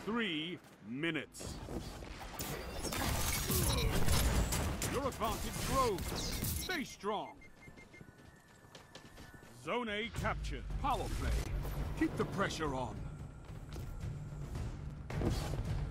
3 minutes. Your advantage grows. Stay strong. Zone A captured. Power play. Keep the pressure on.